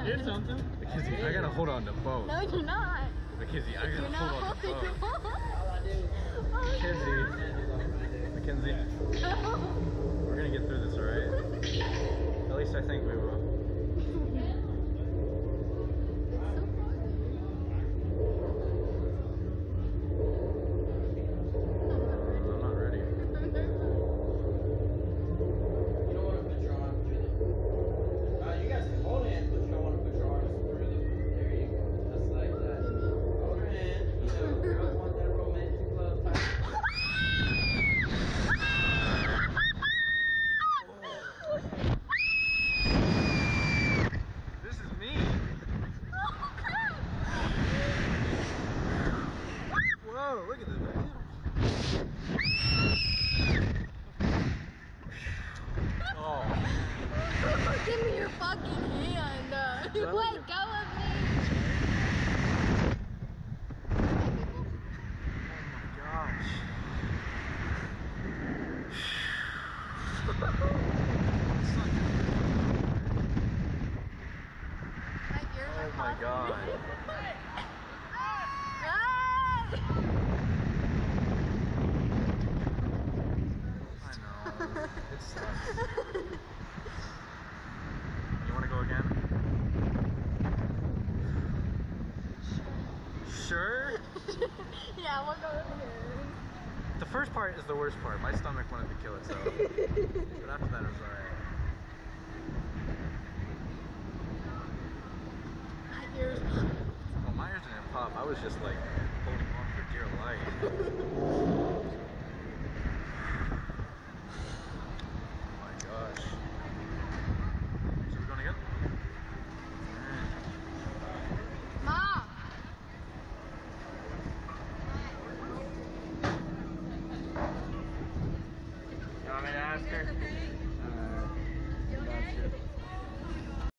Here's something. Mackenzie, I gotta hold on to both. No, you're not. Mackenzie, I gotta hold on to both. Oh, Mackenzie, we're gonna get through this, alright? At least I think we will. I'm not ready. You don't want to put your arm through the. You guys can hold hands, but you don't want to put your arms through the. There you go. Just like that. Hold your hand. You know, girls want that romantic love type. This is me. Whoa, look at this. Oh. give me your fucking hand. Let go of me. Gosh. Oh my god. I know. It sucks. You want to go again? Sure? Yeah, we'll go over here. The first part is the worst part. My stomach wanted to kill itself. But after that, it was alright. My ears. Well, my ears didn't pop. I was just like holding on for dear life. Oh my gosh. So we're going again? Mom. You want me to ask her? You okay?